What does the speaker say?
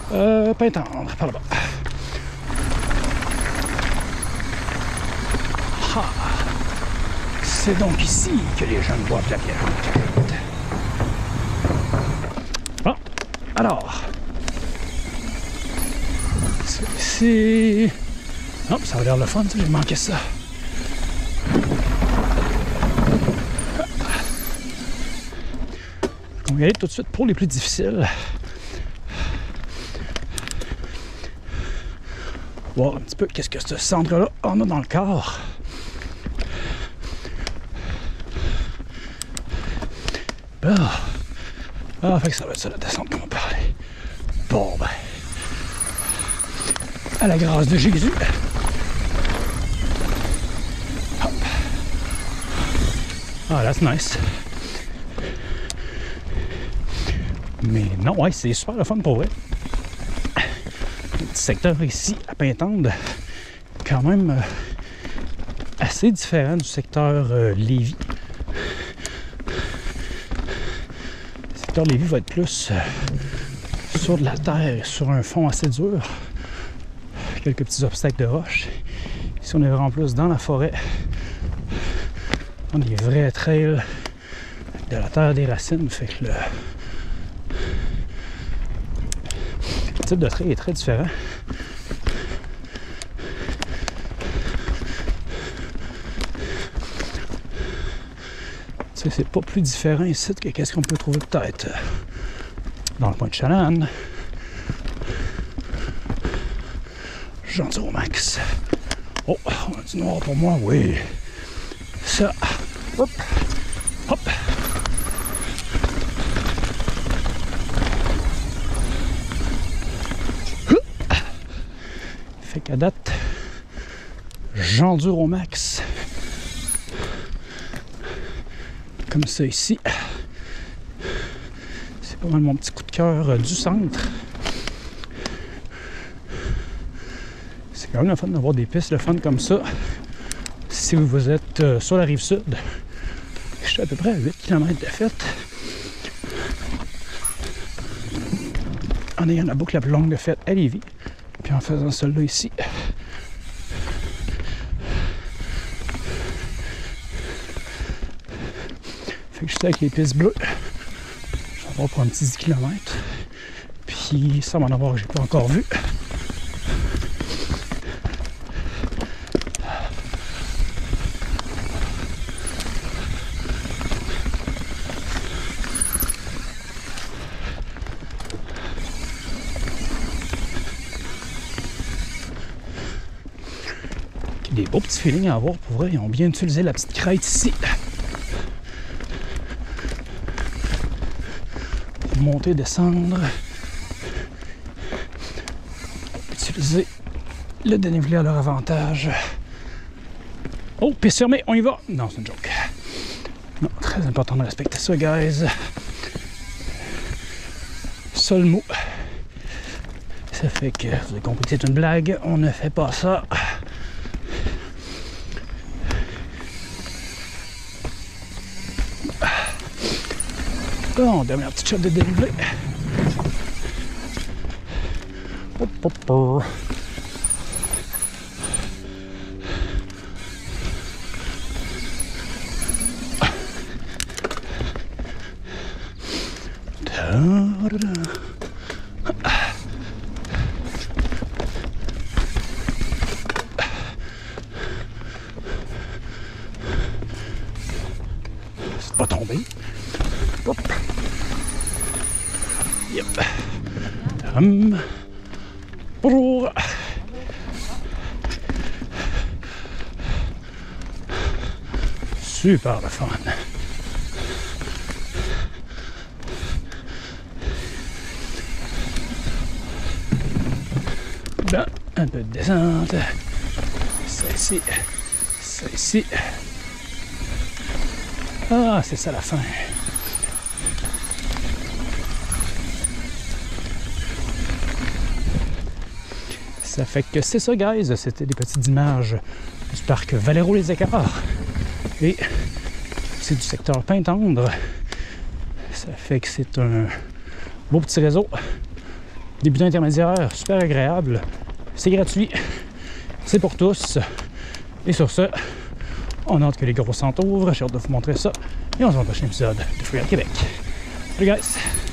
Pintendre, par là-bas. Ah, c'est donc ici que les jeunes boivent de la bière. Ah, alors. C'est... Oh, ça a l'air le fun, j'ai manqué ça. On va y aller tout de suite pour les plus difficiles. Voir un petit peu qu'est-ce que ce centre-là en a dans le corps. Ah, fait que ça va être ça la descente qu'on va parler. Bon, ben. À la grâce de Jésus. Hop. Ah, that's nice. Mais non, ouais, c'est super le fun pour vrai. Le petit secteur ici, à Pintendre, quand même assez différent du secteur Lévis. Le secteur Lévis va être plus sur de la terre, sur un fond assez dur. Quelques petits obstacles de roche. Ici, on est vraiment plus dans la forêt. Dans des vrais trails de la terre, des racines. Fait que le type de trail est très différent. Tu sais, c'est pas plus différent ici que qu'est-ce qu'on peut trouver peut-être dans le coin de Chalanne. J'endure au max. Oh, on a du noir pour moi, oui. Ça. Hop. Hop. Fait qu'à date, j'endure au max. Comme ça ici. C'est pas mal mon petit coup de cœur du centre. C'est quand même le fun d'avoir des pistes le fun comme ça. Si vous êtes sur la rive sud, je suis à peu près à 8 km de fête. En ayant la boucle la plus longue de fête à Lévis. Puis en faisant celle-là ici. Fait que je suis avec les pistes bleues. Je vais avoir pour un petit 10 km. Puis ça m'en avoir que j'ai pas encore vu. Des beaux petits feelings à avoir pour vrai. Ils ont bien utilisé la petite crête ici. Pour monter, descendre. Utiliser le dénivelé à leur avantage. Oh, piste fermée, on y va! Non, c'est une joke. Non, très important de respecter ça, guys. Sol mou. Ça fait que vous avez compris que c'est une blague. On ne fait pas ça. Bon, dernière petite shot de dénivelé. Hop, hop, hop. C'est pas tombé. Hop. Yep. Bonjour. Super le fun. Là, un peu de descente. Ça ici. Ça ici. Ah, c'est ça la fin. Ça fait que c'est ça, guys. C'était des petites images du parc Valero-les-Écarts. Et c'est du secteur Pintendre. Ça fait que c'est un beau petit réseau Débutant intermédiaire, super agréable. C'est gratuit. C'est pour tous. Et sur ce, on a hâte que les gros centres ouvrent. J'ai hâte de vous montrer ça. Et on se voit au prochain épisode de Free Québec. Salut guys!